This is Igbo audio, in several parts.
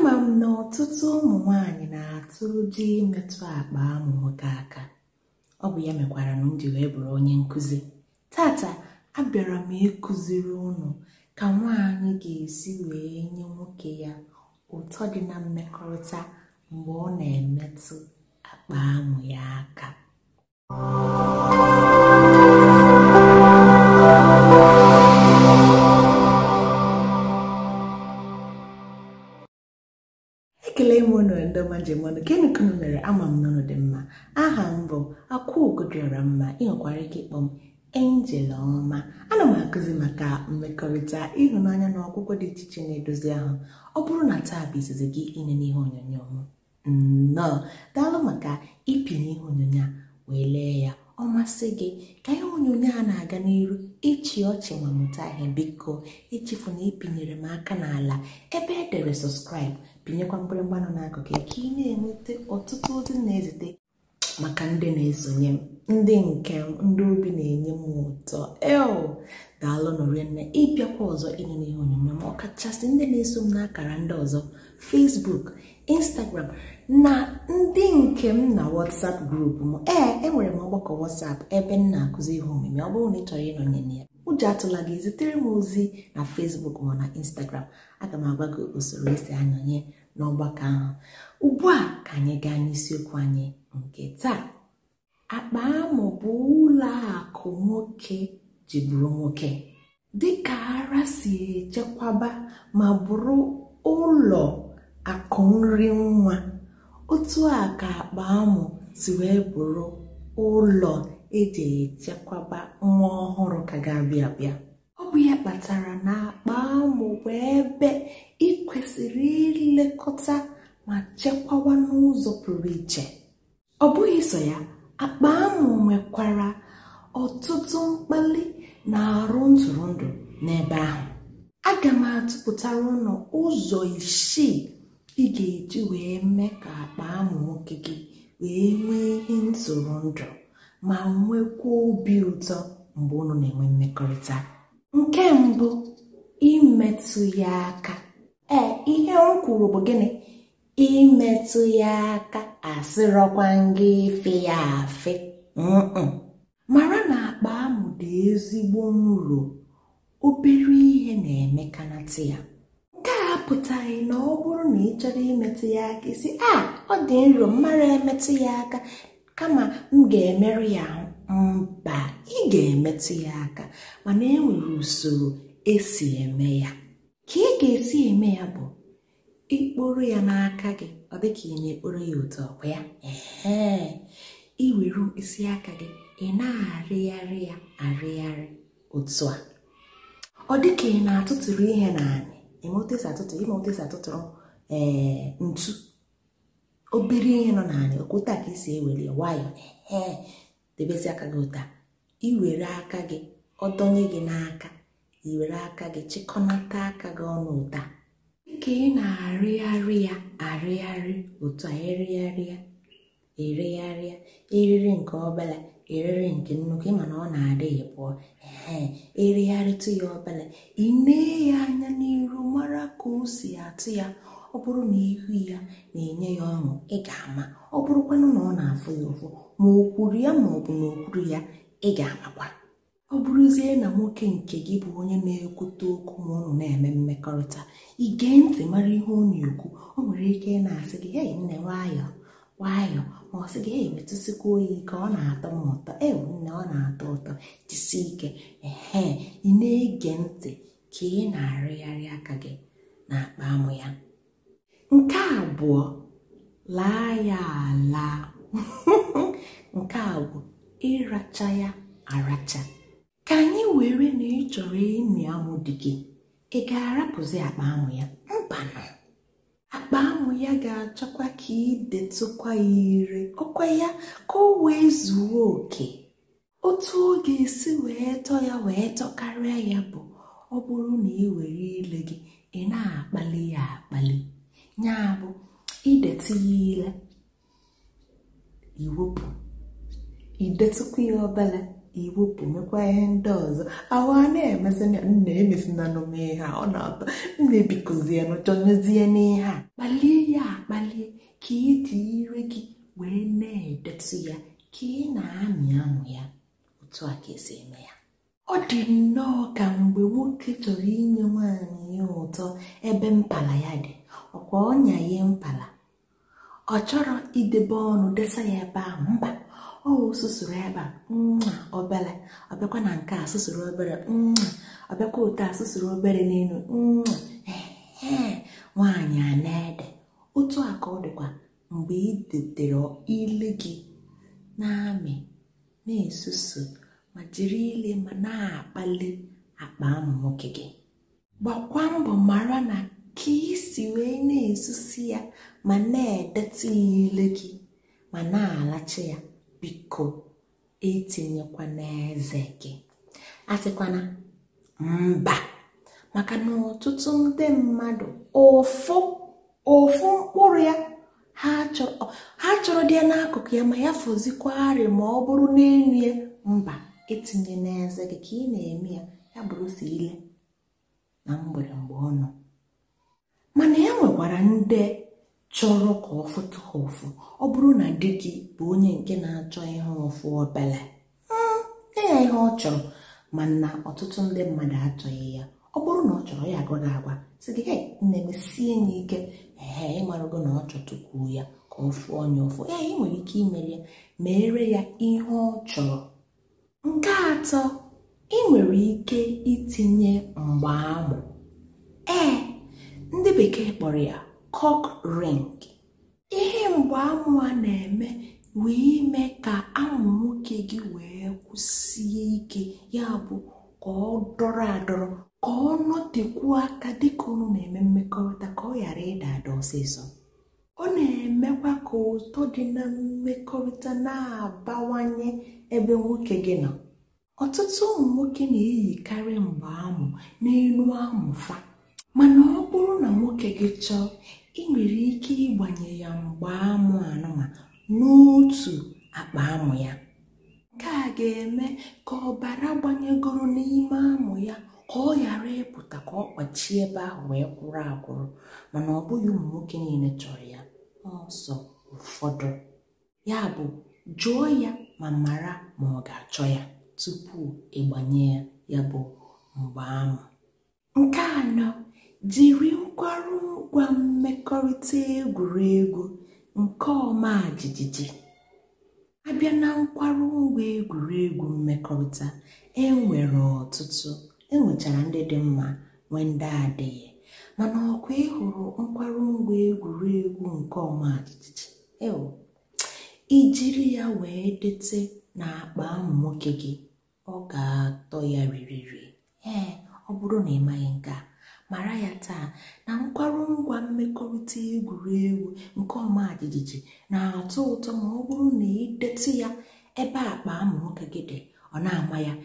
Ama m na ọtụtụ ụmụ nwanyị na-atụ ụjọ imetụ akpa amụ nwoke aka. Ọ bụ ya mekwara na m ji wee bụrụ onye nkụzi. Tata abịara m ịkụziri unu ka nwaanyị ga-esi wee nye nwoke ya ụtọ dị na mmekọrịta mgbe ọ na-emetụ akpa amụ ya aka. Ekele m unu ndị ọma njem ọnụ, gịnị ka unu mere? Ama m n'ụlọ dị mma. Aha m bụ Akwaugodịọramma. Ị nwekwara ike ịkpọ m Angel Ọma. Ana m akụzi maka mmekọrịta, ịhụnanya na ọgwụgwọ dị iche iche na-edozi ahụ. Ọ bụrụ na taa bụ izizi gị ịnene ihe onyonyo m, nnọọ daalụ maka ịpịnye ihe onyonyo a wee lee ya. Ọ masị gị ka ihe onyonyo a na-aga n'iru ịchị ọchị ma mụta ihe, biko echefu na ịpịnyere m aka n'ala ebe edere subscribe, pinyekwa mgbịrịgba nọ n'akụkụ ka ị na-enweta ọtụtụ ozi na-ezite maka ndị na-esonye m, ndị nke m, ndị obi na-enye m ụtọ. Daalụ nne ịbịakwa ọzọ ịnene ihe onyonyo m, ọkachasị ndị na-eso m n'akara ndị ọzọ Facebook, Instagram na ndị nke m na WhatsApp group m. Enwere m ọgbakọ WhatsApp ebe m na-akụzi ihe omume. Ọ bụrụ na ị chọrọ ịnọnye na ya, ụjọ atụla gị, zitere m ozi na Facebook ma na Instagram. Aga m agwa gị usoro esi anọnye n'ọgbakọ ahụ. Ugbu a ka anyị gaa n'isiokwu anyị nke taa. Akpa amụ bụ ụlọ akụ nwoke ji bụrụ nwoke. Dịka ara si echekwaba ma bụrụ ụlọ akụ nri nwa, otu a ka akpa amụ si wee bụrụ ụlọ eji echekwaba nwa ọhụrụ ka ga-abịa abịa. Ọ bụ ya kpatara na akpa amụ bụ ebe ị kwesịrị ilekọta ma chekwawa n'ụzọ pụrụ iche. Ọ bụghị so ya, akpa amụ nwekwara ọtụtụ mkpali na arụ ntụrụndụ n'ebe ahụ. Aga m atụpụtara ụnụ ụzọ 6 ị ga-eji wee mee ka akpa amụ nwoke gị wee nwee ihe ntụrụndụ ma nwekwa obi ụtọ mgbe unu na-enwe mmekọrịta. Nke mbụ, imetụ ya aka. Ihe m kwuru bụ gịnị? Imetụ ya aka, asịrọkwa gị ife ya afe. Mara na akpa amụ dị ezigbo nro, obere ihe na-emekanata ya. Nke a apụtaghị na ọ bụrụ na ị chọrọ imetụ ya aka isi ọ dị nro, mara emetụ ya aka kama m ga-emerụ ya ahụ. Mba, ị ga-emetụ ya aka, mana e nwere usoro esi eme ya. Ka ị ga-esi eme ya bụ ikporo ya n'aka gị, ọ dị ka ị na-ekporo ya otu ọkwa ya. I were isi aka gị ị na-arịgharị ya arịgharị otu a, ọ dị ka ị na-atụtụrụ ihe n'anị. Ime otesi atụtụrụ ntu, obere ihe nọ n'anị, okwute ka isi ewere nwayọ. Debezi aka gị ụta, iwere aka gị ọdọnye gị n'aka, iwere aka gị chịkọnata aka gị ọnụ ụta. Ka ị na-arịgharị ya arịgharị otu a, erigharịa eriri nke obele, eriri nke nnukwu, ịma na ọ na-adị ya pụọ. Erigharịtụ ya obele, ị nee ya anya n'iru mara ka o si atụ ya. Ọ bụrụ na ihu ya na-enye ya ọṅụ, ị ga-ama. Ọ bụrụkwanụ na ọ na-afụ ya ụfụ, ma o kwuru ya ma ọ bụ na o kwuru ya, ị ga-amakwa. Ọ bụrụzie na nwoke nke gị bụ onye na-ekwute okwu ma ụnụ na-eme mmekọrịta, ị gee ntị mara ihe ọ na-ekwu. O nwere ike na-asị gị nne nwayọọ nwayọọ, ma ọ sị gị metụsịkwa oyi ka ọ na-atọ m ụtọ. Nne, ọ na-atọ ụtọ, jisi ike. Ị na-ege ntị ka ị na-arịgharị aka gị na akpa amụ ya. Nke abụọ, laa ya ala. Nke a bụ ịracha ya aracha. Ka anyị were na ị chọrọ ịmị amụ dị gị, ị ga-arapụzi akpa amụ ya? Mbanụ, akpa amụ ya ga-achọkwa ka ị detụkwa ya ire, ọkwa ya ka o wee zuo oke. Otu ọ ga-esi wee tọọ ya wee tọkarịa ya bụ ọ bụrụ na ị were ile gị ị na-akpali ya akpali. Ya bụ idetụ ya ile, iwepụ, idetụkwa ya obele, iwepụ mekwa ihe ndị ọzọ ahụ a na-emesị nna emesina n'ome ha ọ na-atọ nne bikozie n'ụchọ nyezie n'ihe a kpalie ya akpalie ka iji ire gị wee na-edetu ya ka ị na-amị amụ ya otu a ka esi eme ya ọ dị nnọọ ka mgbe nwoke chọrọ inye nwaanyị ya ụtọ ebe mpala ya dị ọkwa ọnya ya mpala ọ chọrọ idebe ọnụ desa ya ebe ahụ mba ọ susuru ebe a obere ọbịakwa na nke a susuru obere ọbịakwa otu a susuru obere n'elu nwaanyị a na-ede otu a ka ọ dịkwa mgbe ị detere ile gị na-amị na-esusu ma jiri ile ma na-akpali akpa amụ nwoke gị gbakwa mbọ mara na ka isi wee na-esusi ya ma na-edeta ile gị ma na-alachi ya biko etinyekwa n'eze gị asịkwana mba maka na ọtụtụ ndị mmadụ ofu mkpụrụ ya ha chọrọ dị ya n'akụkụ ya ma ya fọzikwarị ma ọ bụrụ n'elu ya mba etinye n'eze gị ka ị na-eme ya bụrụ si ile na mgbede mgbe ọ nọ mana ya nwekwara ndị chọrọ ka ọ fụtụ ha ụfụ ọ bụrụ na di gị bụ onye nke na-achọ ihe ụfụ obele nye ya ihe ọ chọrọ mana ọtụtụ ndị mmadụ achọghị ya ọ bụrụ na ọ chọrọ ya agwaghị agwa sị gị nne m sie ya ike ịmarago na ọ chọtụkwuo ya ka ọ fụọ onye ụfụ ị nwere ike imere ya mere ya ihe ọ chọrọ nke atọ ị nwere ike itinye mgbaamụ ndị bekee kpọrọ ya cock ring ihe mgbaamụ a na-eme wee ime ka amụ nwoke gị wee kwụsie ike ya bụ ka ọ dọrọ adọrọ ka ọ nọtekwuo aka dịka unu na-eme mmekọrịta ka ọ ghara ịda ada ọsịsọ ọ na-emekwa ka ụtọ dị na mmekọrịta na-abawanye ebe nwoke gị nọ ọtụtụ ụmụ nwoke na-eyikarị mgbaamụ n'elu amụfa mana ọ bụrụ na nwoke gị chọọ ị nwere ike ịgbanye ya mgbaamụ anụma n'otu akpa amụ ya nke a ga-eme ka ọbara gbanyegoro n'ime amụ ya ka ọ ghara ịpụta ka ọ kpachie ebe ahụ wee kwụrụ akwụrụ mana ọ bụghị ụmụ nwoke niile chọrọ ya ọsọ ụfọdụ ya bụ jụọ ya ma mara ma ọ ga-achọ ya tupu ịgbanye ya bụ mgbaamụ nke anọ jiri nkwarụngwa mmekọrịta egwuregwu nke ọma jijiji abịa na nkwarụngwa egwuregwu mmekọrịta enwere ọtụtụ enwechara ndị dị mma nwee ndị adịghị mana ọkwa ịhụrụ nkwarụngwa egwuregwu nke ọma jijiji ijiri ya wee dete na akpa amụ nwoke gị ọ ga-atọ ya ririri ọ bụrụ na ị maghị nke a mara ya taa na nkwarụngwa mmekọrịta egwuregwu nke ọma jijiji na-atọ ụtọ ma ọ bụrụ na idetu ya ebe akpa amụ nwoke gị dị ọ na-ama ya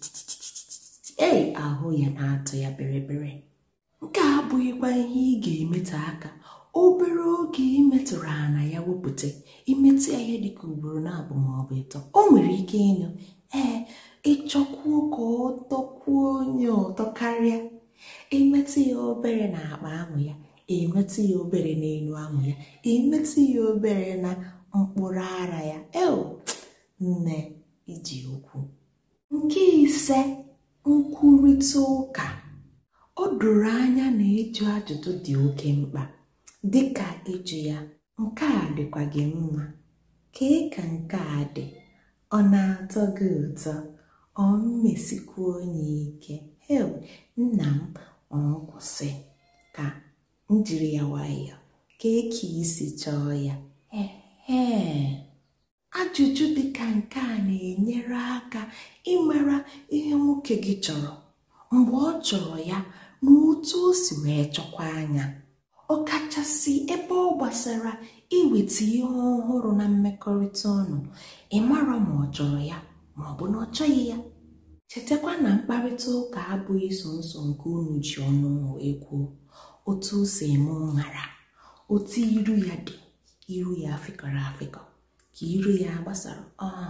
ahụ ya na-atọ ya berebere nke a abụghịkwa ihe ị ga-emete aka obere oge imetụrụ ana ya wepụta imetụ ya ihe dịka ugboro na-abụ maọbụ ịtọ o nwere ike ịnụ ịchọkwuo ka ọ tọkwuo onye ụtọ karịa emetụ ya obere na akpa amụ ya emetụ ya obere n'elu amụ ya emetụ ya obere na mkpụrụ ara ya nne iji okwu nke ise nkwurịta ụka o doro anya na ịjụ ajụjụ dị oke mkpa dịka ịjụ ya nke a dịkwa gị mma ka nke a dị ọ na-atọ gị ụtọ ọ mmesikwa onye ike nna m ọ kwụsị ka m jiri ya nwayọọ ka isi chọọ ya ajụjụ dịka nke a na-enyere aka ịmara ihe nwoke gị chọrọ mgbe ọ chọrọ ya na otu o si wee chọkwa anya ọkachasị ebe ọ gbasara iweta ihe ọhụrụ na mmekọrịta ọnụ ịmara ma ọ chọrọ ya ma ọ bụ na ọ chọghị ya chetakwa na mkparịta ụka abụghị sọnsọ nke unu ji ọnụ wee kwuo otu o si eme nhara otu iru ya dị iru ya afịkọrọ afịkọ ka iru ya gbasara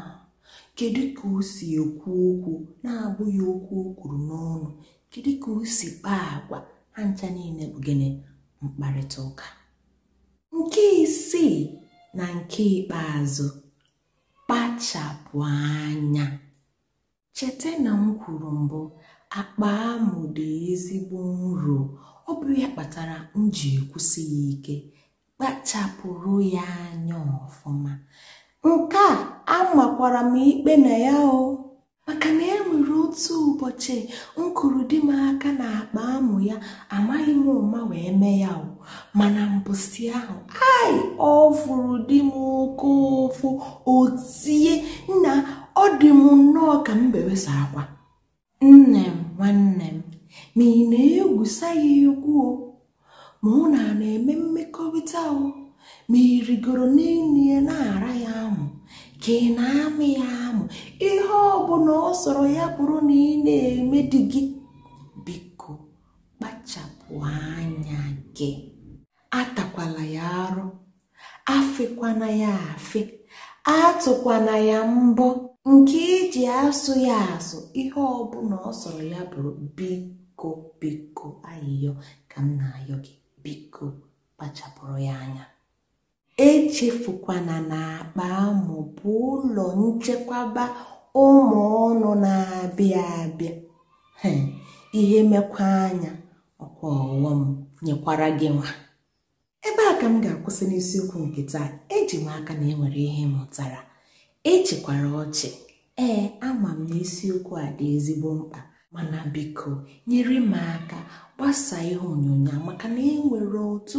kedu ka o si ekwu okwu na-abụghị okwu o kwuru n'ọnụ, kedu ka o si kpaa agwa, ha ncha niile bụ gịnị? Mkparịta ụka. Nke isii na nke ikpeazụ, kpachapụ anya. Cheta na m kwuru mbụ, akpa amụ dị ezigbo nro. Ọ bụ ya kpatara m ji ekwusi ya ike, kpachapụrụ ya anya ọfụma. Nke a amakwara m ikpe na ya maka na enwere otu ụbọchị m kụrụ di m aka na akpa amụ ya, amaghị m ụma wee mee ya mana mbọsị ahụ ọ fụrụ di m oke ụfụ, o tie nna, ọ dị m nnọọ ka m bewesa akwa. Nne m, nwanne m, ma ị na-egwusa ya egwu ma ọ na-eme mmekọrịta ma ị rigoro n'elu ya na-ara ya amụ, ka ị na-amị ya amụ, ihe ọbụla ọ sọrọ ya bụrụ na ị na-eme di gị, biko kpachapụ anya gị. Atakwala ya arụ, afịkwana ya afị, atụkwana ya mbọ nke iji asụ ya asụ. Ihe ọbụla ọ sọrọ ya bụrụ, biko biko ayịyọ ka m na-ayọ gị, biko kpachapụrụ ya anya. Echefukwana na akpa amụ bụ ụlọ nchekwaba ụmụ ọnụ na-abịa abịa. Ihe mekwa anya, ọkwa ọghọm nyekwara gị nwa. Ebe a ka m ga-akwụsị n'isiokwu nke taa. Eji m aka na enwere ihe mụtara, echekwara ọchị. Ama m na isiokwu a dị ezigbo mkpa, mana biko nyere m aka gbasaa ihe onyonyo, maka na enwere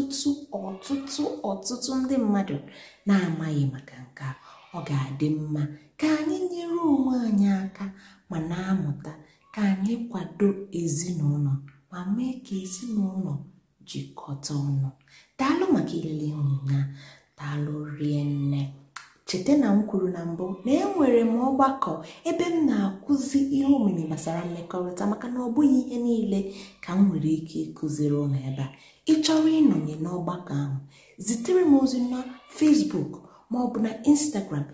ọtụtụ ndị mmadụ na-amaghị maka nke a. Ọ ga-adị mma ka anyị nyere onwe anyị aka ma na-amụta, ka anyị kwado ezinụlọ ma mee ka ezinụlọ jikọta ọnụ. Daalụ maka ilele ihe onyonyo a, daalụ rienne. Cheta na m kwuru na mbụ na enwere m ọgbakọ ebe m na-akụzi ihe omimi gbasara mmekọrịta, maka na ọ bụghị ihe niile ka m nwere ike ịkụziri ụlọ ebe a. Ị chọrọ ịnọnye n'ọgbakọ ahụ, zitere m ozi na Facebook ma ọ bụ na Instagram,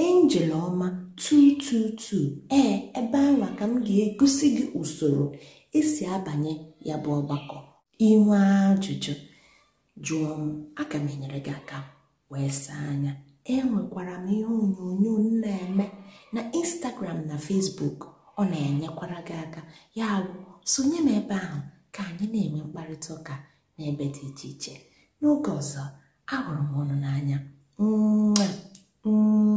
Angeloma222. Ebe ahụ ka m ga-egosi gị usoro esi abanye ya bụ ọgbakọ. Inwe ajụjụ, jụọ m, aga m enyere gị aka wee saa anya. Enwekwara m ihe onyonyo m na-eme na Instagram na Facebook, ọ na-enyekwara gị aka. Ya bụ, sonye n'ebe ahụ ka anyị na-enwe mkparịta ụka n'ebe dị iche iche. N'oge ọzọ, ahụrụ m unu n'anya.